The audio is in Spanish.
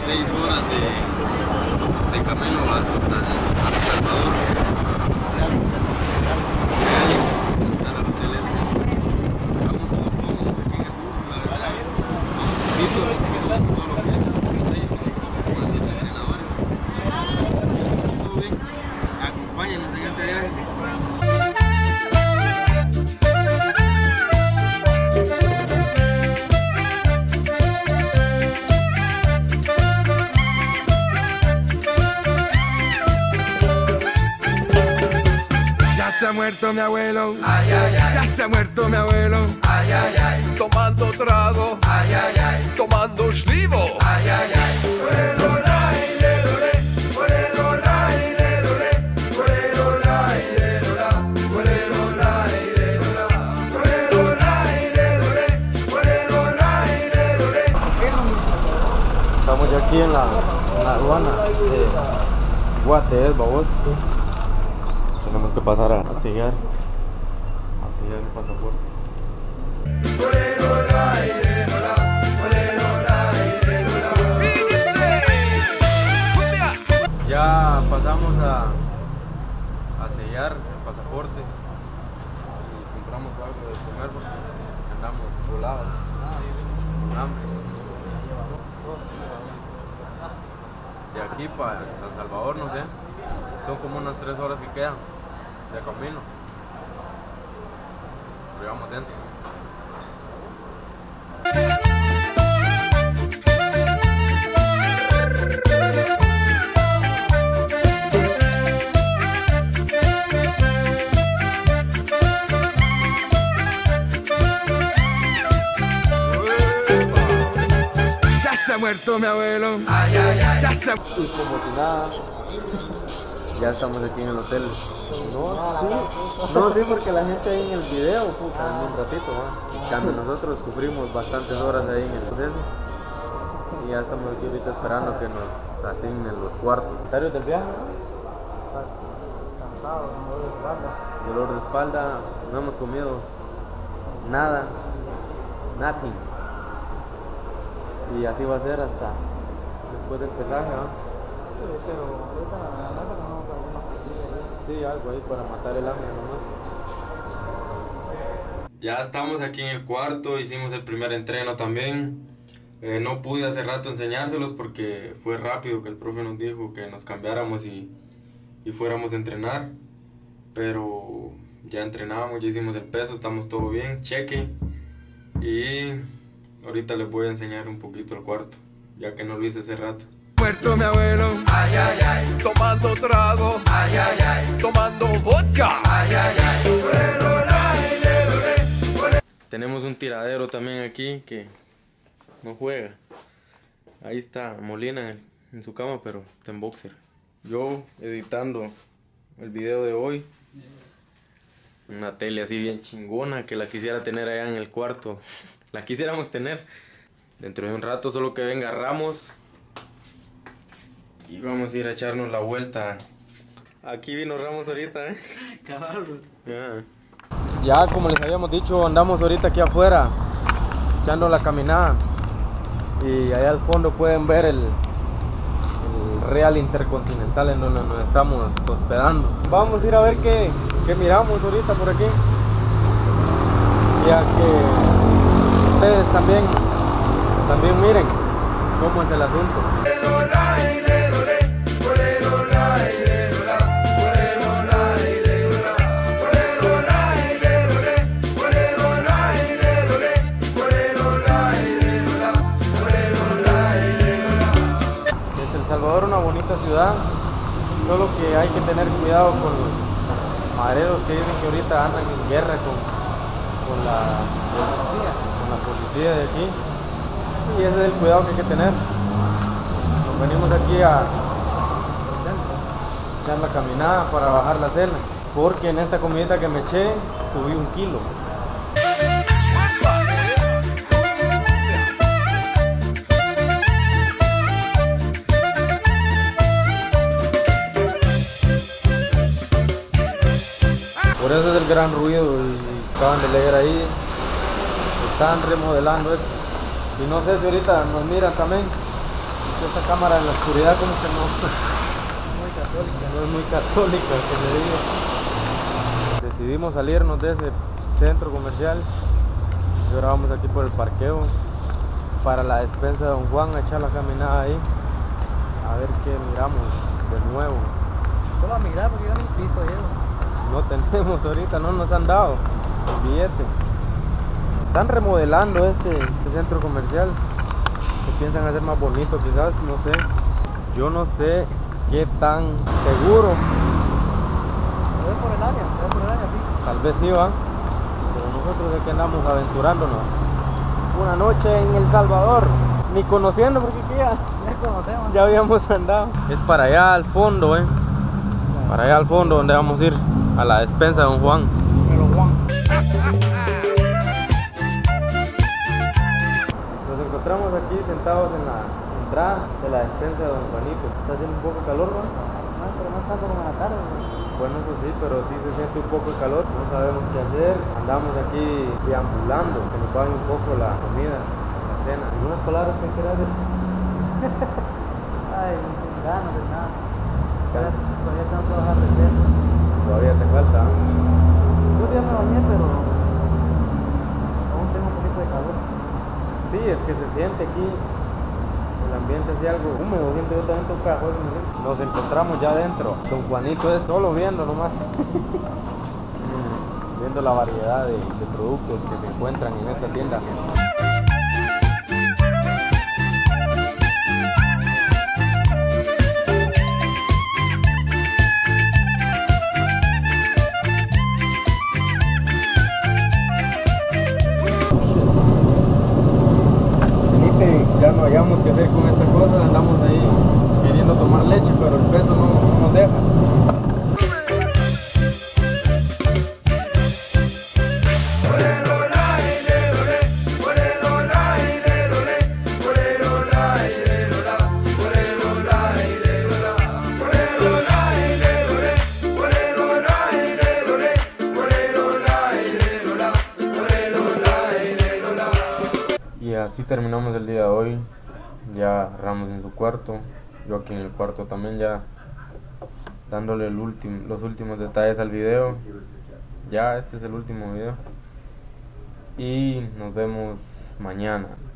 6 horas de camino a San Salvador. Está el hotel este. Vamos todos cómodos aquí en el grupo, la verdad. Vamos poquito, solo que 6 más 10 entrenadores. Todo bien. Acompáñenos en este viaje. Ya se ha muerto mi abuelo, ay, ay, ay. Ya se ha muerto mi abuelo, ay, ay, ay. Tomando trago, ay, ay, ay. Tomando schlivo, ay, ay, ay. Estamos ya aquí en la aduana de Guates, babos. Tenemos que pasar a sellar el pasaporte. Ya pasamos a sellar el pasaporte y compramos algo de comer porque andamos volados, con hambre. De aquí para San Salvador, no sé, son como unas 3 horas que quedan de camino, pero vamos dentro. Ya se ha muerto mi abuelo, ay, ay, ay. Ya se... Y como si nada, ya estamos aquí en el hotel. No, sí, porque la gente ahí en el video, puta, en un ratito, en cambio nosotros sufrimos bastantes horas ahí en el proceso. Y ya estamos aquí ahorita esperando que nos asignen los cuartos. ¿Comentarios del viaje? Cansado, dolor de espalda. Dolor de espalda, no hemos comido nada, nothing. Y así va a ser hasta después del pesaje, ¿no? Sí, pero ahorita la verdad que no algunas pastillas. Sí, algo ahí para matar el hambre nomás. Ya estamos aquí en el cuarto, hicimos el primer entreno también. No pude hace rato enseñárselos porque fue rápido que el profe nos dijo que nos cambiáramos y fuéramos a entrenar. Pero ya entrenamos, ya hicimos el peso, estamos todo bien, cheque. Y ahorita les voy a enseñar un poquito el cuarto, ya que no lo hice hace rato. Muerto mi abuelo, ay, ay, ay. Tomando trago, ay, ay, ay. Tomando vodka, ay, ay, ay. Tenemos un tiradero también aquí que no juega. Ahí está Molina en su cama, pero está en boxer. Yo editando el video de hoy. Una tele así bien chingona que la quisiera tener allá en el cuarto. La quisiéramos tener. Dentro de un rato solo que venga Ramos. Y vamos a ir a echarnos la vuelta. Aquí vino Ramos ahorita, Caballos. Ya como les habíamos dicho, andamos ahorita aquí afuera echando la caminada y allá al fondo pueden ver el Real Intercontinental en donde nos estamos hospedando. Vamos a ir a ver qué miramos ahorita por aquí, ya que ustedes también miren cómo es el asunto. El Salvador es una bonita ciudad, solo que hay que tener cuidado con los mareros que dicen que ahorita andan en guerra con la policía de aquí, y ese es el cuidado que hay que tener. Nos venimos aquí a echar la caminada para bajar la cena, porque en esta comidita que me eché subí 1 kilo. Por eso es el gran ruido y acaban de leer ahí, están remodelando esto. Y no sé si ahorita nos miran también, Esta cámara en la oscuridad como que no, Muy católica. no es muy católica, que se diga. Decidimos salirnos de ese centro comercial y ahora vamos aquí por el parqueo para la despensa de Don Juan a echar la caminada ahí a ver qué miramos de nuevo. Solo a mirar porque yo ni piso llevo. No tenemos ahorita, no nos han dado el billete. Están remodelando este centro comercial. Se piensan hacer más bonito quizás, no sé. Yo no sé qué tan seguro. Se ve por el área, sí. Tal vez sí va. Pero nosotros aquí andamos aventurándonos. Una noche en El Salvador. Ni conociendo porque aquí Ya conocemos. ya habíamos andado. Es para allá al fondo, para allá al fondo donde vamos a ir a la despensa de Don Juan. Pero Juan. Nos encontramos aquí sentados en la entrada de la despensa de Don Juanito. Está haciendo un poco de calor, ¿no? No, pero no tanto como en la tarde. Bueno, eso sí, pero sí se siente un poco de calor. No sabemos qué hacer. Andamos aquí deambulando, que nos paguen un poco la comida, la cena. ¿Algunas palabras que quieras decir? Ay, sin ganas de nada. Todavía tengo que bajar de peso. Todavía te falta. Yo ya me bañé, pero aún tengo un poquito de calor. Sí, es que se siente aquí el ambiente así algo húmedo, siento yo también un cajón. Nos encontramos ya adentro. Don Juanito es solo viendo nomás. Viendo la variedad de productos que se encuentran en esta tienda. Ya no hayamos que hacer con esta cosa, andamos ahí queriendo tomar leche, pero el peso no nos deja. Y así terminamos el día de hoy. Ya Ramos en su cuarto, yo aquí en el cuarto también, ya dándole los últimos detalles al video. Ya este es el último video y nos vemos mañana.